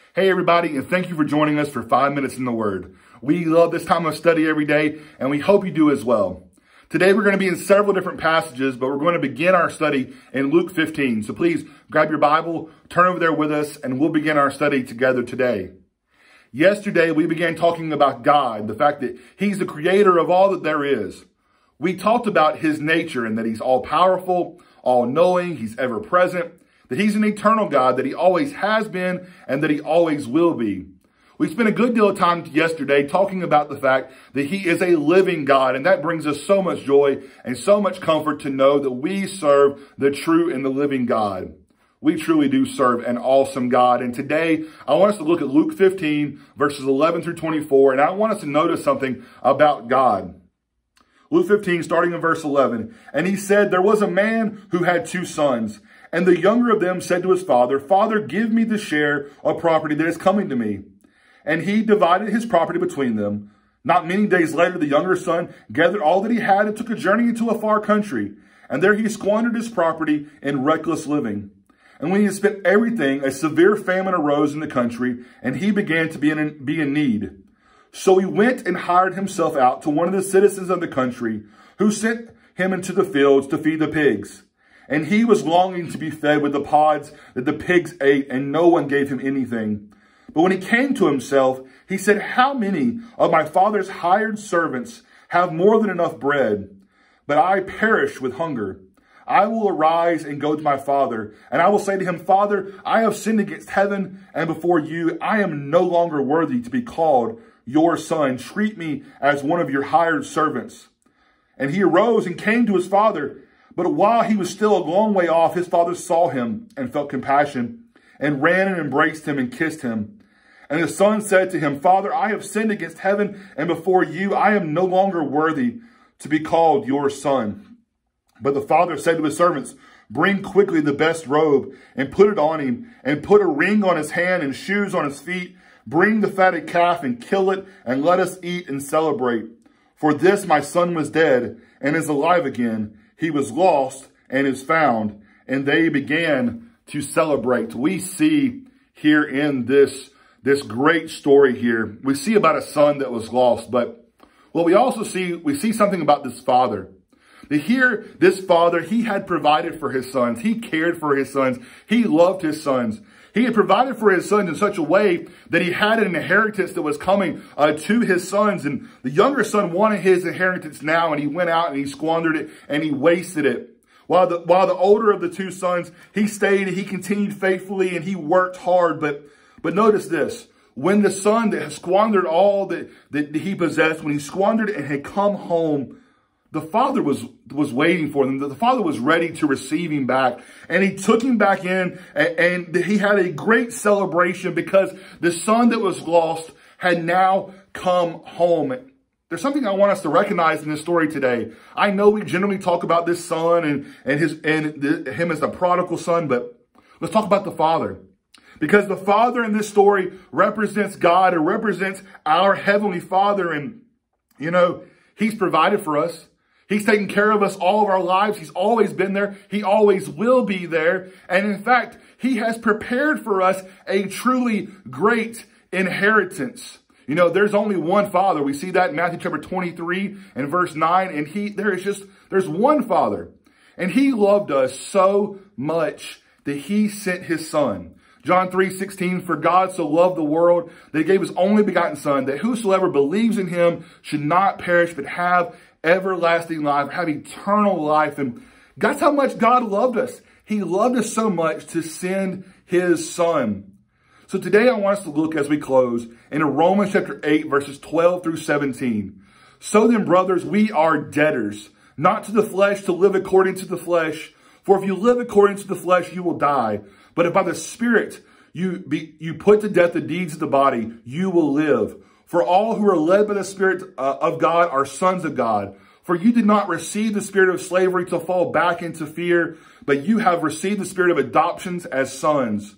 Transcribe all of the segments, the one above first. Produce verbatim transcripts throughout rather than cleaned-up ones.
Hey everybody, and thank you for joining us for Five Minutes in the Word. We love this time of study every day, and we hope you do as well. Today we're going to be in several different passages, but we're going to begin our study in Luke fifteen. So please grab your Bible, turn over there with us, and we'll begin our study together today. Yesterday we began talking about God, the fact that He's the creator of all that there is. We talked about His nature and that He's all-powerful, all-knowing, He's ever-present, that He's an eternal God, that He always has been, and that He always will be. We spent a good deal of time yesterday talking about the fact that He is a living God, and that brings us so much joy and so much comfort to know that we serve the true and the living God. We truly do serve an awesome God. And today, I want us to look at Luke fifteen, verses eleven through twenty-four, and I want us to notice something about God. Luke fifteen, starting in verse eleven, and he said, there was a man who had two sons. And the younger of them said to his father, Father, give me the share of property that is coming to me. And he divided his property between them. Not many days later, the younger son gathered all that he had and took a journey into a far country. And there he squandered his property in reckless living. And when he had spent everything, a severe famine arose in the country, and he began to be in, be in need. So he went and hired himself out to one of the citizens of the country, who sent him into the fields to feed the pigs. And he was longing to be fed with the pods that the pigs ate, and no one gave him anything. But when he came to himself, he said, how many of my father's hired servants have more than enough bread? But I perish with hunger. I will arise and go to my father, and I will say to him, Father, I have sinned against heaven and before you. I am no longer worthy to be called your son. Treat me as one of your hired servants. And he arose and came to his father. But while he was still a long way off, his father saw him and felt compassion and ran and embraced him and kissed him. And the son said to him, Father, I have sinned against heaven and before you. I am no longer worthy to be called your son. But the father said to his servants, bring quickly the best robe and put it on him, and put a ring on his hand and shoes on his feet. Bring the fatted calf and kill it, and let us eat and celebrate. For this my son was dead and is alive again. He was lost and is found. And they began to celebrate. We see here in this, this great story here, we see about a son that was lost. But what we also see, we see something about this father. That here, this father, he had provided for his sons. He cared for his sons. He loved his sons. He had provided for his sons in such a way that he had an inheritance that was coming uh, to his sons. And the younger son wanted his inheritance now, and he went out and he squandered it and he wasted it. While the, while the older of the two sons, he stayed and he continued faithfully and he worked hard. But, but notice this, when the son that had squandered all that, that he possessed, when he squandered it and had come home, the father was, was waiting for them. The father was ready to receive him back. And he took him back in, and, and he had a great celebration because the son that was lost had now come home. There's something I want us to recognize in this story today. I know we generally talk about this son and, and, his, and the, him as the prodigal son, but let's talk about the father. Because the father in this story represents God. It represents our heavenly Father. And, you know, He's provided for us. He's taken care of us all of our lives. He's always been there. He always will be there. And in fact, He has prepared for us a truly great inheritance. You know, there's only one Father. We see that in Matthew chapter twenty-three and verse nine. And he, there is just, there's one Father. And He loved us so much that He sent His Son. John three sixteen, for God so loved the world that He gave His only begotten Son, that whosoever believes in Him should not perish, but have everlasting life, have eternal life. And that's how much God loved us. He loved us so much to send His Son. So today I want us to look as we close in Romans chapter eight, verses twelve through seventeen. So then, brothers, we are debtors, not to the flesh, to live according to the flesh. For if you live according to the flesh, you will die. But if by the Spirit you, be, you put to death the deeds of the body, you will live. For all who are led by the Spirit uh, of God are sons of God. For you did not receive the spirit of slavery to fall back into fear, but you have received the spirit of adoptions as sons,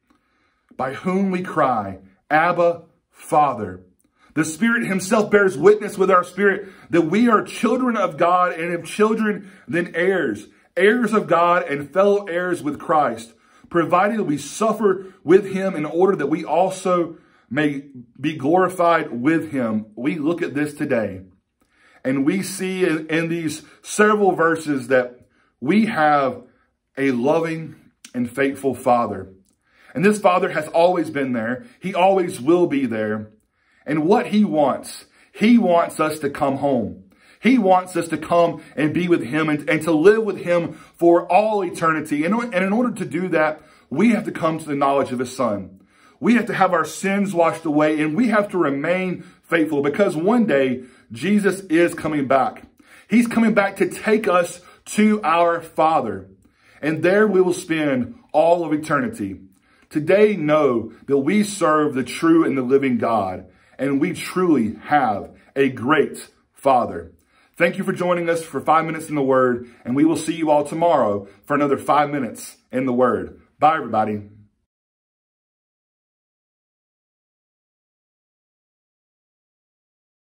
by whom we cry, Abba, Father. The Spirit Himself bears witness with our spirit that we are children of God, and if children, then heirs, heirs of God and fellow heirs with Christ, provided that we suffer with him in order that we also may be glorified with him. We look at this today and we see in, in these several verses that we have a loving and faithful Father. And this Father has always been there. He always will be there. And what he wants, he wants us to come home. He wants us to come and be with him and, and to live with him for all eternity. And, and in order to do that, we have to come to the knowledge of his Son. We have to have our sins washed away, and we have to remain faithful, because one day Jesus is coming back. He's coming back to take us to our Father, and there we will spend all of eternity. Today, know that we serve the true and the living God, and we truly have a great Father. Thank you for joining us for Five Minutes in the Word, and we will see you all tomorrow for another Five Minutes in the Word. Bye, everybody.